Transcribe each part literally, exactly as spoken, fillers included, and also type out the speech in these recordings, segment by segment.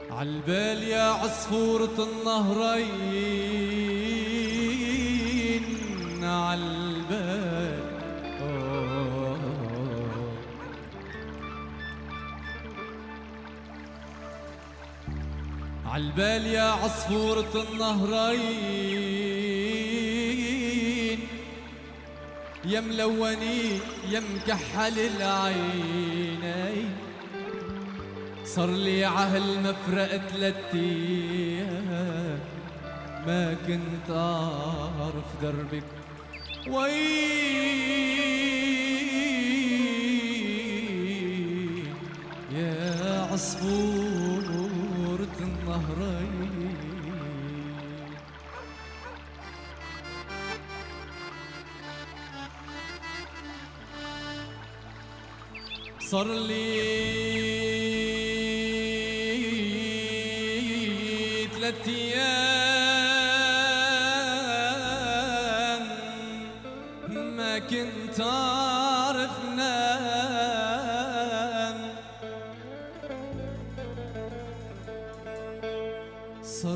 عالبال يا عصفورة النهرين عالبال عالبال يا عصفورة النهرين يا ملوني يا مكحل العينين صار لي عهل مفرق ثلاث ايام ما كنت اعرف دربك وين يا عصفورة النهرين. صار لي ثلاث ايام ما كنت اعرف نام صار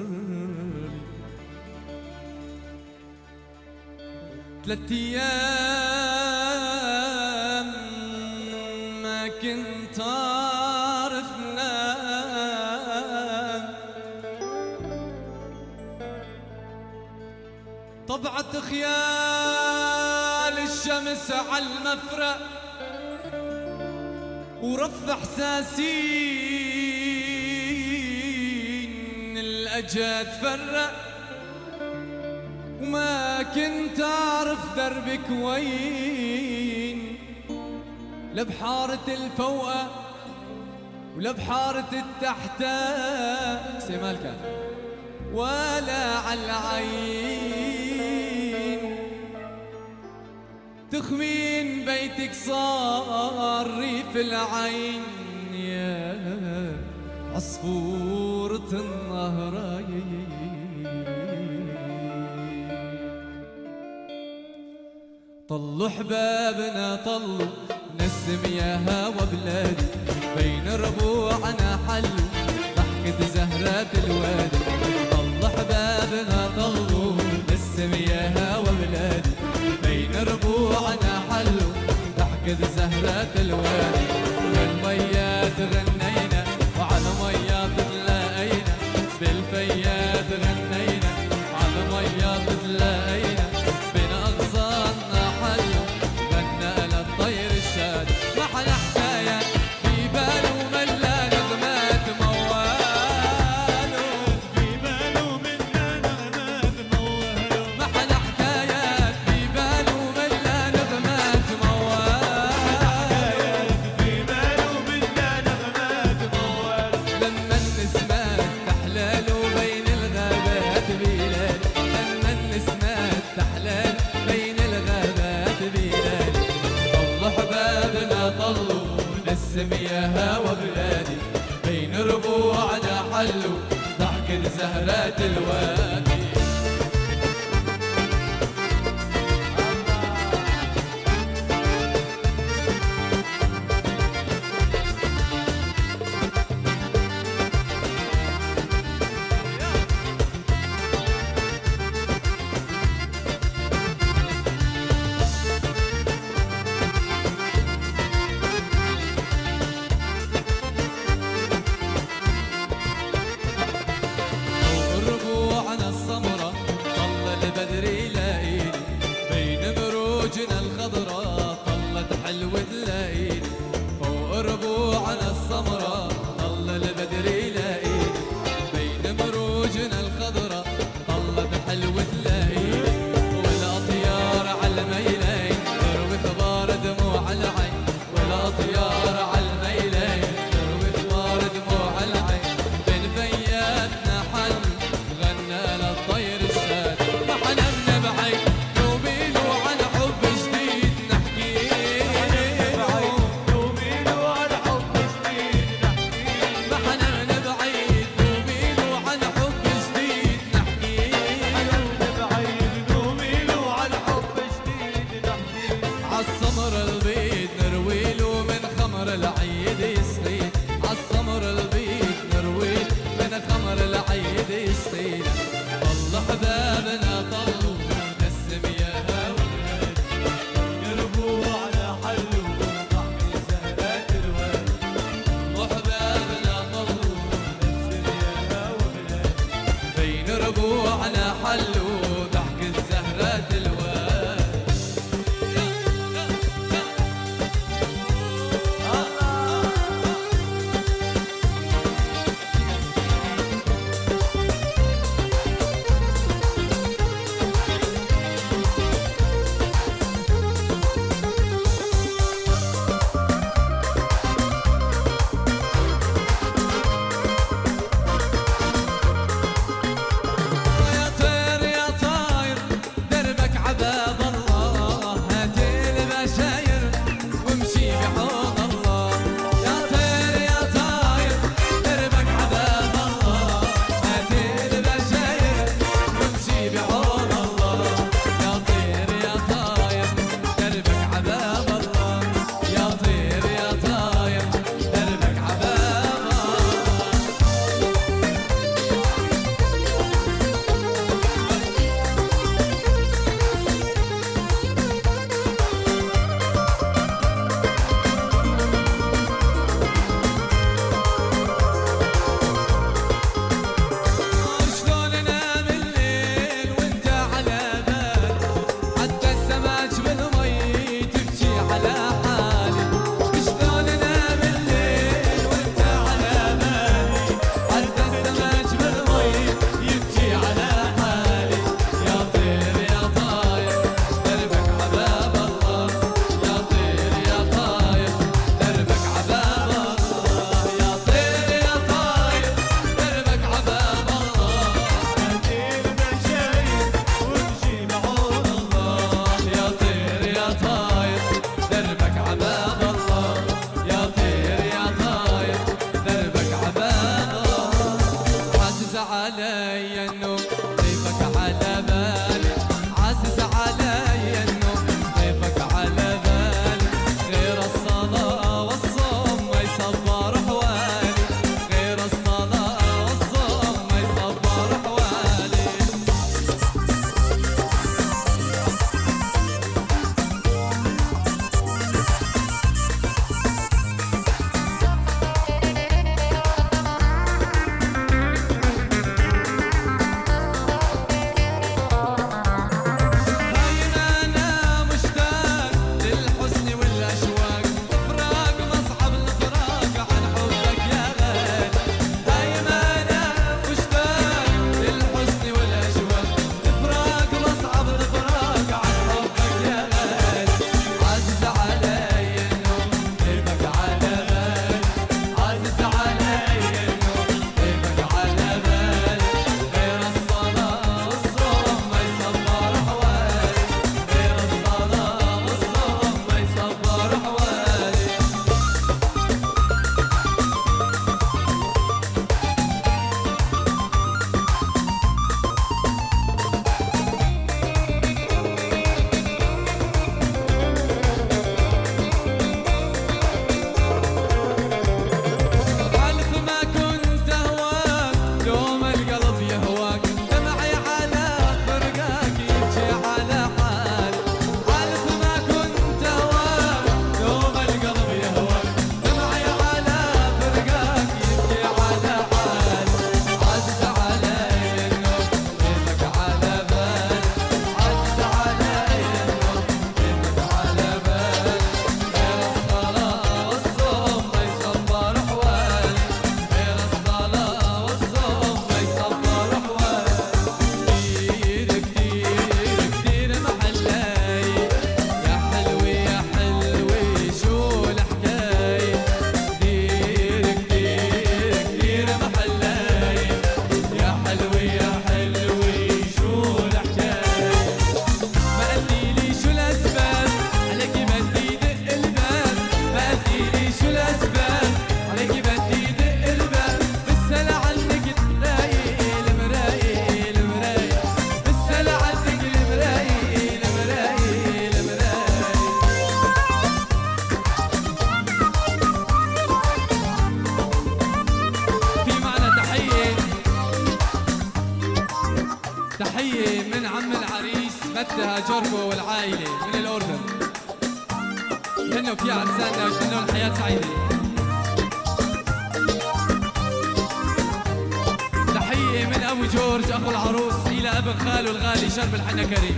ثلاث ايام ما كنت اعرف نام طبعت خيال الشمس على المفرق ورف احساسين الاجى تفرق وما كنت اعرف دربك وين لا بحارة الفوقة ولا بحارة التحتة سيمال كان ولا عالعين تخمين بيتك صار ريف العين يا عصفورة النهرين. طلوا حبابنا طلوا نسم يا هوا بلادي بين ربوعنا حلوا ضحكة زهرات الوادي. طلوا حبابنا طلوا نسم يا هوا بلادي بين ربوعنا حلوا ضحكة زهرات الوادي. والميات غنينا وعلى ميات تلاقينا بالفيات غنينا على ميات تلاقينا بين أغصاننا حلوا غنى للطير الشاد محلى حكاية في باله ملا نغمات مواله في باله ملا نغمات مواله محلى حكايات في باله ملا نغمات مواله في باله ملا نغمات مواله لما النسمات تحلاله بين الغابات بلاد لما النسمات تحلاله بين الغابات بلاد. طلوا حبابنا طلوا نسم يا هوا بلادي بين ربوعنا حلوا ضحكة زهرات الوادي. حلوة تلاقيني فوق ربوعنا السمرة طل البدر يلاقيني بين مروجنا الخضرة طلت حلوة تلاقيني والأطيار على الميلين تروي ثمار دموع العين والأطيار على الميلين تروي ثمار دموع العين بين فياتنا حل غنى للطير الشاد ما حنمنا بعيد نوبيلو عن حب جديد نحكي العيد يصغي عالسمر البيت نروي جوركو والعائلة من الأردن. هنوا في عرساننا وتمنوا الحياة سعيدة. تحية من أبو جورج أخو العروس إلى ابن خاله الغالي شرب الحنكري.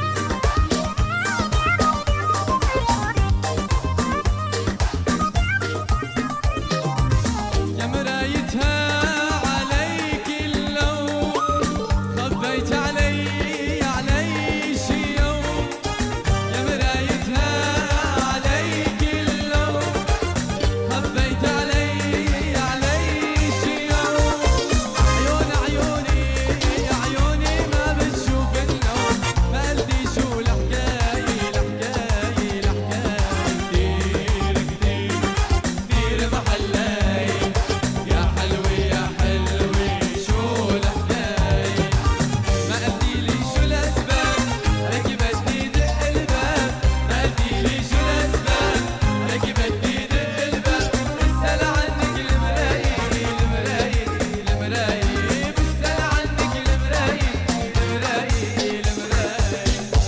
يا مرايتها عليك اللوم خبيت علي علي شي يوم. يا مرايتها عليك اللوم خبيت علي علي شي يوم. عيون عيوني يا عيوني ما بتشوف اللون. ما قلتي شو الحكاية الحكاية الحكاية كتير كتير كتير محلاي. يا حلوة يا حلوة شو الحكاية. ما قلتيلي شو الأسباب هيك بدي دق الباب. ما قلتيلي شو الأسباب هيك بدي دق الباب. بسأل عنك المراية المراية المراية. بسأل عنك المراية المراية المراية.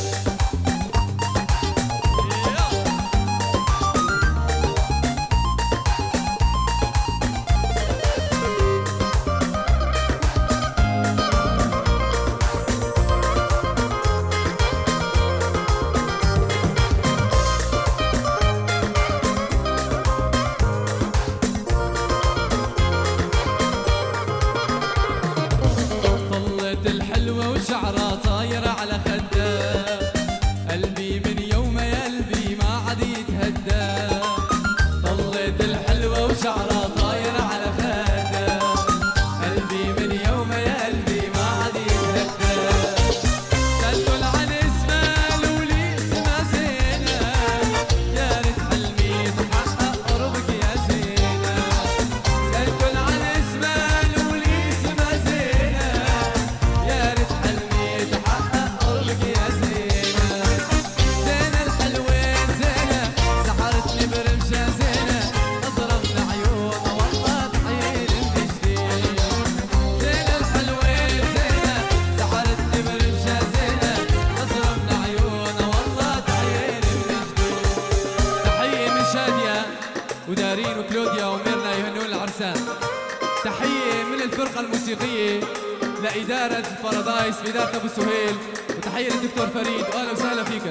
طلت الحلوة وشعرها طايرة على خدها. قلبي من يوم يا قلبي ما عاد يتهدى. طلت الحلوة وشعرها طايرة على خدها. قلبي من يوم يا قلبي ما عاد يتهدى. سألته عن اسمها لولي اسمها زينة. يا ريت حلمي يتحقق قربك يا زينة. سألته عن اسمها لولي اسمها زينة. يا ريت حلمي يتحقق قربك يا زينة. زينة الحلوة زينة سحرتني برمشها زينة. نظرة من عيونها والله تحير الجديد. زينة الحلوة زينة سحرتني برمشها زينة. نظرة من عيونها والله تحير الجديد. تحية من شادية ودارين وكلوديا وميرنا يهنون العرسان. تحية من الفرقة الموسيقية لإدارة بارادايس بإدارة أبو سهيل. وتحية للدكتور فريد وأهلا وسهلا فيكم.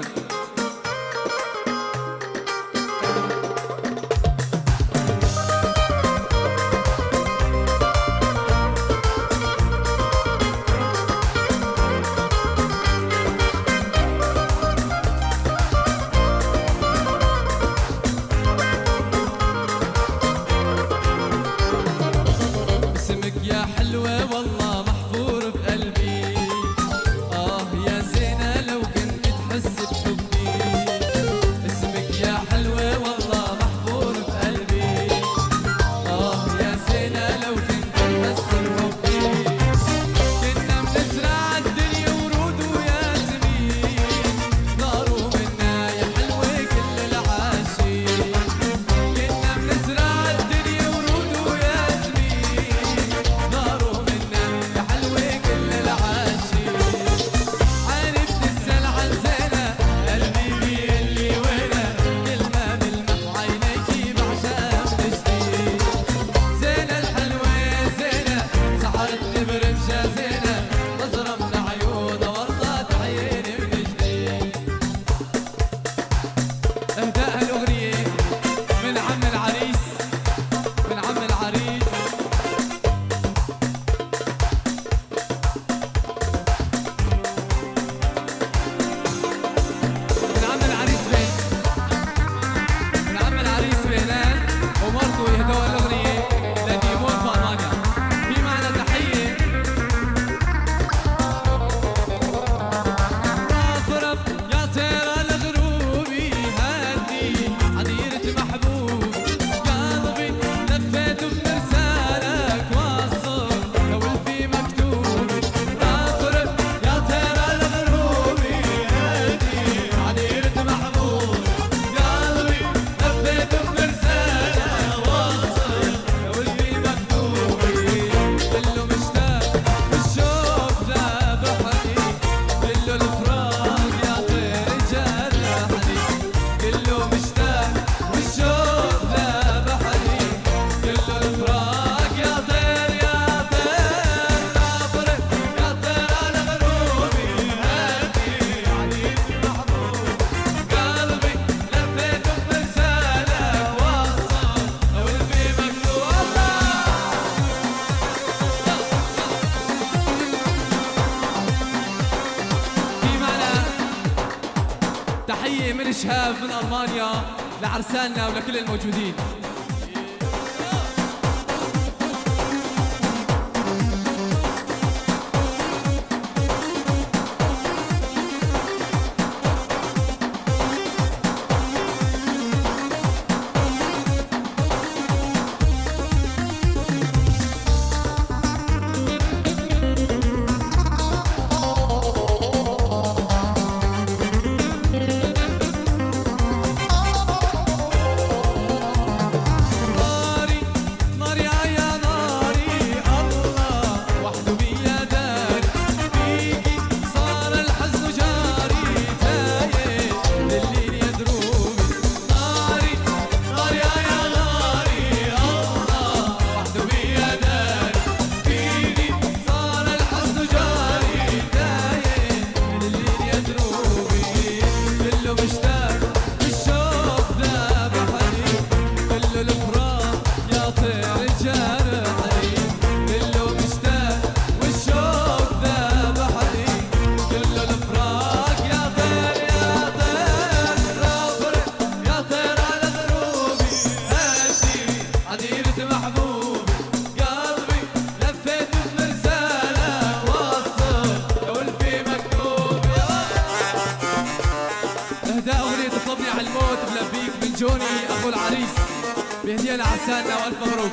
اسمك يا حلوة والله محفور بقلبي. آه يا زينة لو كنت تحس بحبي. شهاب من ألمانيا لعرساننا ولكل الموجودين. أخو العريس بهدية لعرساننا وألف مبروك.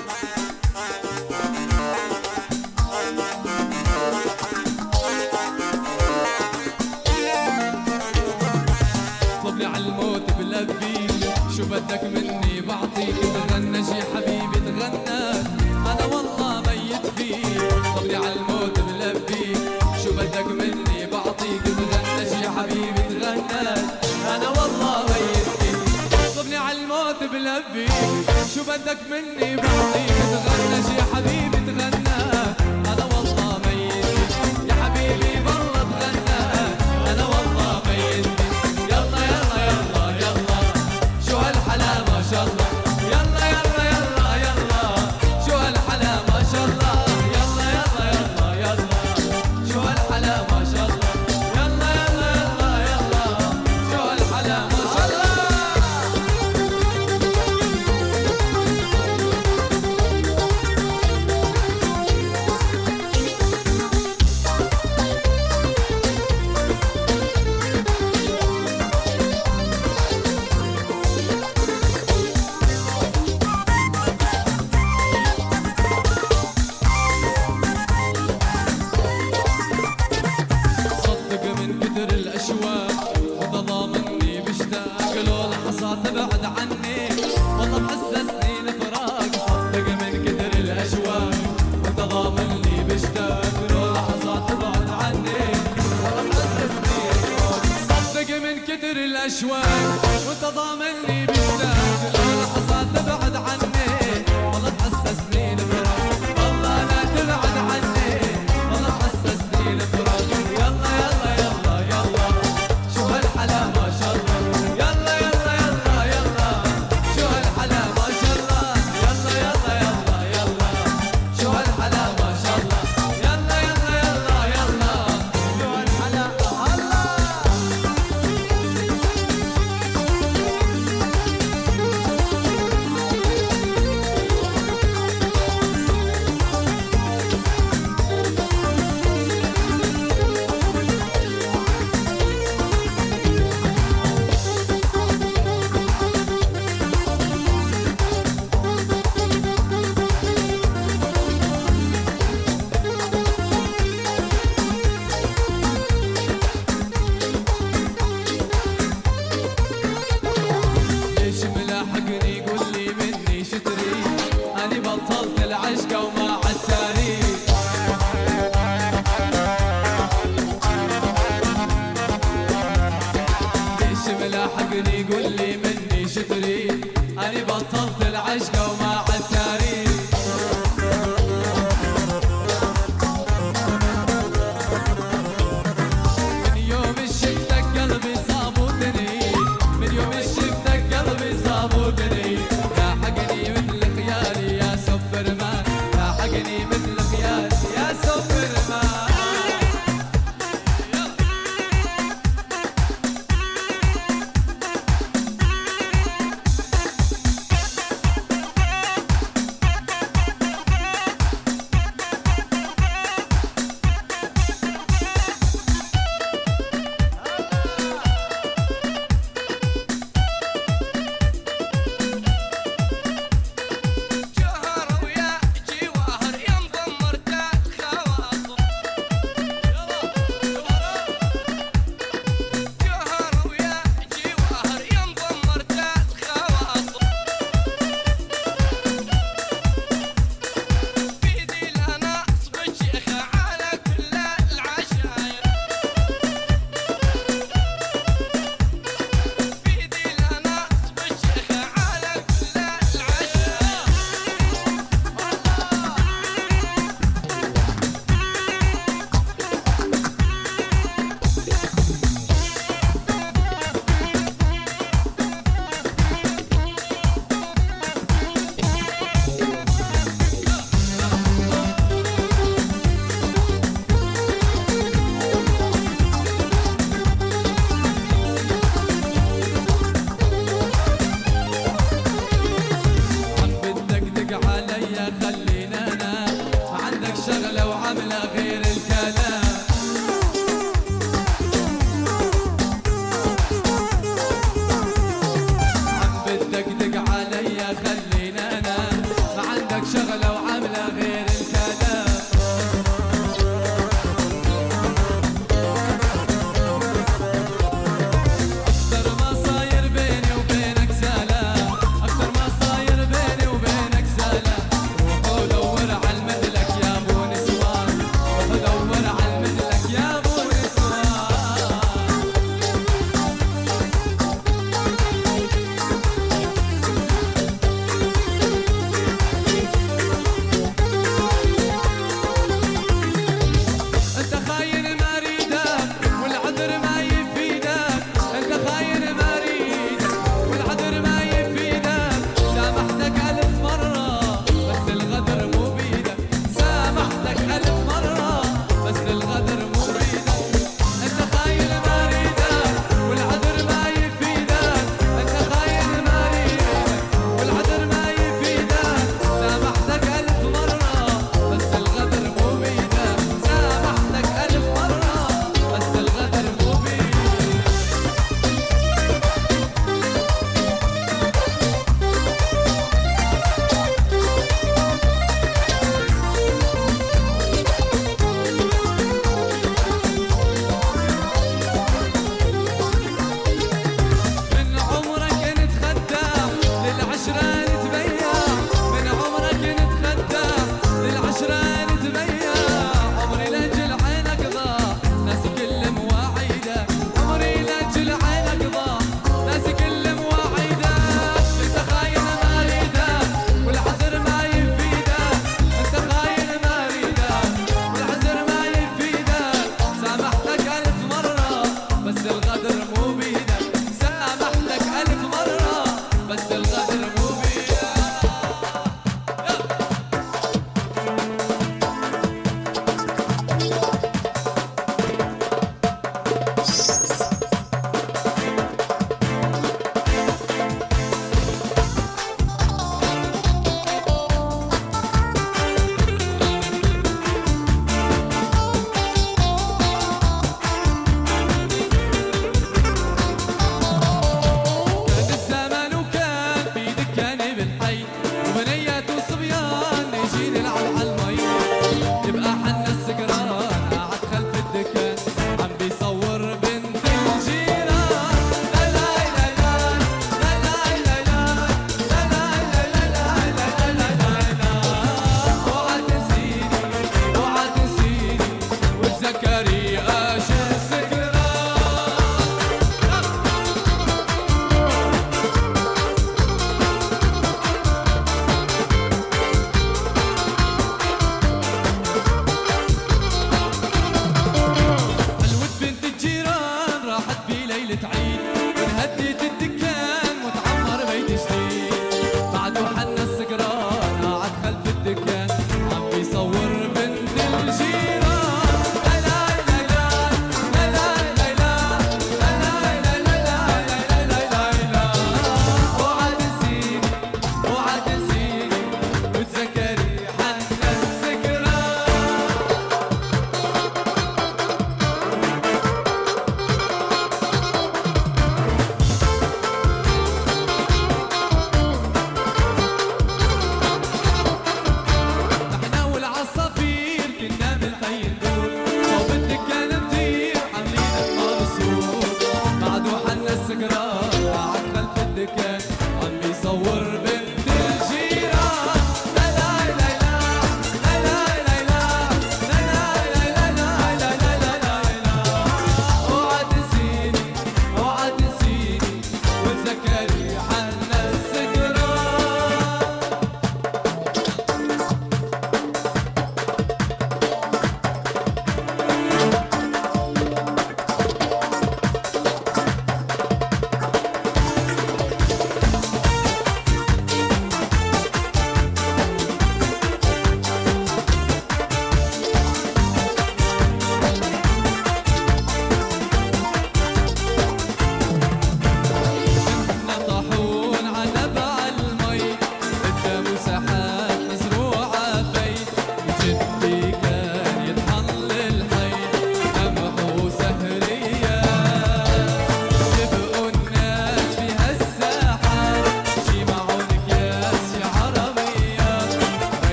طبلي على الموت بلبيك شو بدك مني بعطيك تغنى شي حبيبي تغنى أنا والله ميت فيك. طبلي على الموت بلبيك شو بدك مني بعطيك تغنى شي حبيبي تغنى أنا والله ميت فيك. طبلي على الموت بلبيك شو بدك مني بعطيك تغنى شي حبيبي تغنى أنا والله ميت فيك. يا حبيبي والله تغنى أنا والله ميت فيك. يلا يلا يلا يلا شو هالحلا ما شاء الله. يلا يلا يلا يلا شو هالحلا ما شاء الله. يلا يلا يلا يلا شو هالحلا ما شاء الله. يلا يلا يلا يلا شو هالحلا ما شاء الله. تبعد عني والله محسسني الفراق. صدق من كثر الاشواق وانت ضامني بشتاق لو لحظات تبعد عني والله محسسني الفراق. صدق من كثر الاشواق وانت ضامني بشتاق لو لحظات تبعد عني والله محسسني الفراق. والله لا تبعد عني والله محسسني الفراق. يلا يلا يلا يلا شو هالحلا ما شاء الله. يلا يلا يلا يلا شو هالحلا ما شاء الله. يلا يلا يلا يلا شو هالحلا ما شاء الله. يلا يلا يلا يلا شو هالحلا الله. ليش ملاحقني قول لي مني شتري أنا بطلت العشقة وما عاد تاريخ. ليش ملاحقني قول لي مني شتري أنا بطلت العشقة وما عاد تاريخ. من يوم شفتك قلبي صابوتني من يوم شفتك قلبي صابوتني. يا حقني مثل خيالي يا سوبرمان. يا حقني مثل خيالي يا سوبرمان. عم يصور